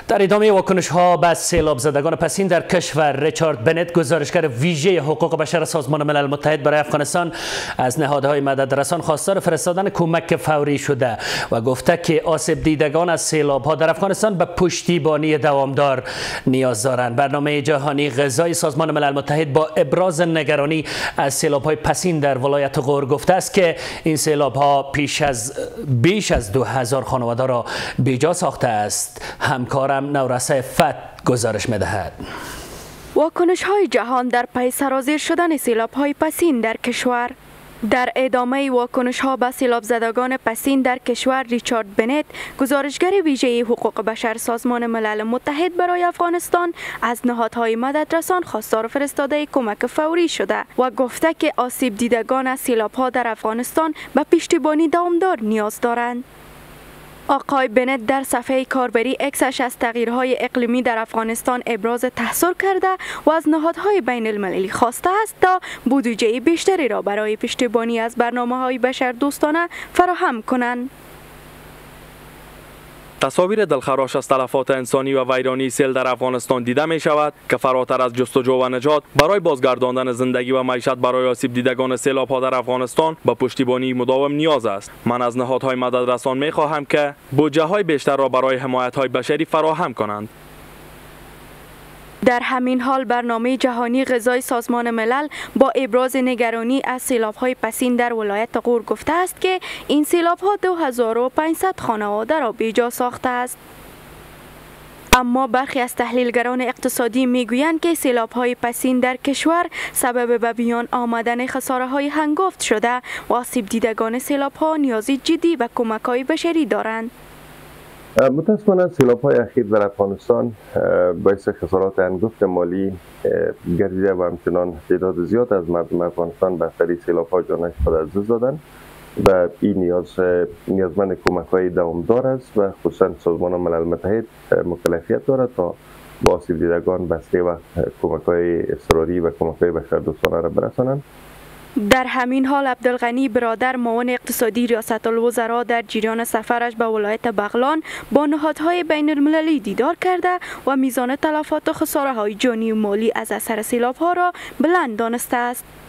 در ادامه واکنش ها به سیلاب زدگان پسین در کشور، ریچارد بنت، گزارشگر ویژه حقوق بشر سازمان ملل متحد برای افغانستان، از نهادهای مددرسان خواستار فرستادن کمک فوری شده و گفته که آسیب دیدگان از سیلاب ها در افغانستان به پشتیبانی دوامدار نیاز دارند. برنامه جهانی غذایی سازمان ملل متحد با ابراز نگرانی از سیلاب های پسین در ولایت غور گفته است که این سیلاب ها بیش از 2000 خانواده را بیجا ساخته است. همکارم نورسه فت گزارش می‌دهد. واکنش های جهان در پی سرازیر شدن سیلاب های پسین در کشور. در ادامه واکنش ها به سیلاب زدگان پسین در کشور، ریچارد بنت، گزارشگر ویژه حقوق بشر سازمان ملل متحد برای افغانستان، از نهادهای مددرسان خواستار فرستاده کمک فوری شده و گفته که آسیب دیدگان از سیلاب ها در افغانستان به پشتیبانی دوامدار نیاز دارند. آقای بنت در صفحه کاربری اکسش از تغییرهای اقلیمی در افغانستان ابراز تحسر کرده و از نهادهای بین المللی خواسته است تا بودجه بیشتری را برای پشتیبانی از برنامه‌های بشردوستانه فراهم کنند. تصاویر دلخراش از تلفات انسانی و ویرانی سیل در افغانستان دیده می شود که فراتر از جستجو و نجات برای بازگرداندن زندگی و معیشت برای آسیب دیدگان سیلاب ها در افغانستان به پشتیبانی مداوم نیاز است. من از نهادهای مددرسان می خواهم که بودجه های بیشتر را برای حمایت های بشری فراهم کنند. در همین حال برنامه جهانی غذایی سازمان ملل با ابراز نگرانی از سیلاب‌های پسین در ولایت غور گفته است که این سیلاب‌ها 2500 خانواده را بیجا ساخته است. اما برخی از تحلیلگران اقتصادی میگویند که سیلاب‌های پسین در کشور سبب به بیان آمدن خساره‌های هنگفت شده و آسیب دیدگان سیلاب‌ها نیازی جدی و کمک‌های بشری دارند. متاسفانه سیلاب‌های اخیر در افغانستان باعث خسارات هنگفت مالی گردیده و همچنان تعداد زیاد از مردم افغانستان به اثر سیلاب‌ها جانش خود از دست دادند و این نیازمند کمک‌های دوامدار است و خصوصا سازمان ملل متحد مکلفیت دارد تا با آسیب دیدگان بسته و کمک‌های اضطراری و کمک‌های بشردوستانه را برسانند. در همین حال عبدالغنی برادر، معاون اقتصادی ریاست الوزراء، در جریان سفرش به ولایت بغلان با نهادهای بین المللی دیدار کرده و میزان تلفات و خساره‌های جانی و مالی از اثر سیلاب‌ها را بلند دانسته است.